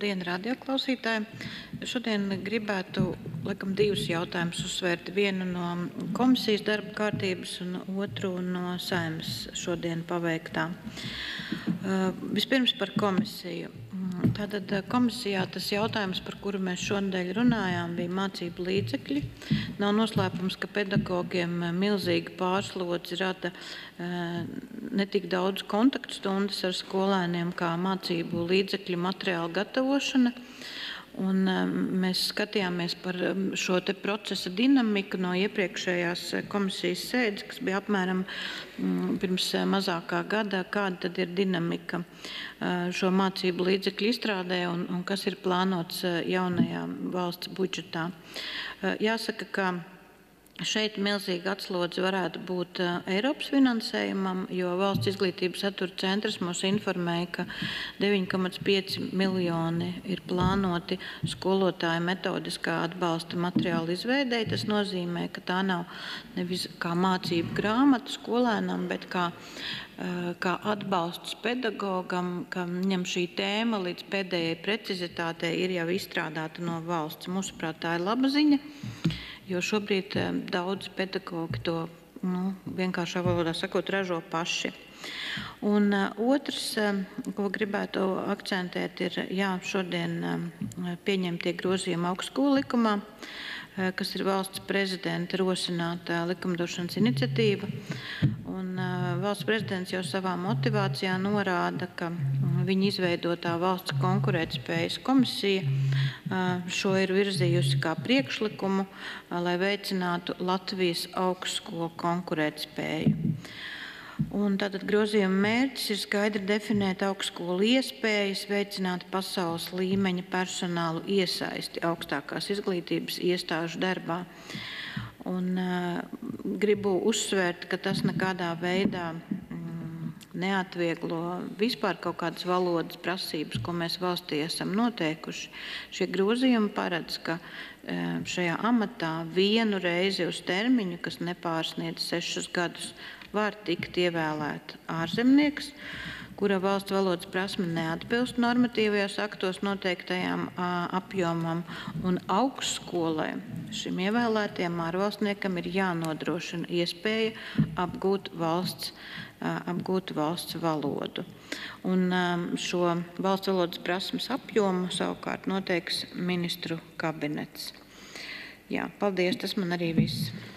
Labdien, radioklausītāji! Šodien gribētu divus jautājumus uzsvērt. Vienu no komisijas darba kārtības un otru no Saeimas šodien paveiktā. Vispirms par komisiju. Tātad komisijā tas jautājums, par kuru mēs šonadēļ runājām, bija mācību līdzekļi. Nav noslēpums, ka pedagogiem milzīga pārslodze rada ne tik daudz kontaktstundas ar skolēniem kā mācību līdzekļu materiālu gatavošana. Un mēs skatījāmies par šo te procesa dinamiku no iepriekšējās komisijas sēdes, kas bija apmēram pirms mazākā gada, kāda tad ir dinamika šo mācību līdzekļu izstrādē un kas ir plānots jaunajā valsts budžetā. Jāsaka, ka šeit milzīga atslodze varētu būt Eiropas finansējumam, jo Valsts izglītības satura centrs mūs informēja, ka 9,5 miljoni ir plānoti skolotāju metodiskā atbalsta materiālu izveidei. Tas nozīmē, ka tā nav nevis kā mācību grāmata skolēnam, bet kā atbalsts pedagogam, ka viņam šī tēma līdz pēdējai precizitātei ir jau izstrādāta no valsts. Mūsuprāt, tā ir laba ziņa. Jo šobrīd daudz pedagogi to, vienkāršā valodā sakot, ražo paši. Un otrs, ko gribētu akcentēt, ir šodien pieņemtie grozījumi augstskolu likumā, kas ir valsts prezidenta rosināta likumdošanas iniciatīva. Un valsts prezidents jau savā motivācijā norāda, ka viņa izveidotā valsts konkurētspējas komisija šo ir virzījusi kā priekšlikumu, lai veicinātu Latvijas augstskolu konkurētspēju. Un tātad grozījuma mērķis ir skaidri definēt augstskolu iespējas, veicināt pasaules līmeņa personālu iesaisti augstākās izglītības iestāžu darbā. Un gribu uzsvērt, ka tas nekādā veidā neatvieglo vispār kaut kādas valodas prasības, ko mēs valstī esam noteikuši. Šie grozījumi paredz, ka šajā amatā vienu reizi uz termiņu, kas nepārsniedz 6 gadus, var tikt ievēlēt ārzemnieks, kura valsts valodas prasme neatbilst normatīvajos aktos noteiktajām apjomam, un augstskolai šim ievēlētajam ārvalstniekam ir jānodrošina iespēja apgūt valsts valodu. Un šo valsts valodas prasmes apjomu savukārt noteiks ministru kabinets. Paldies, tas man arī viss.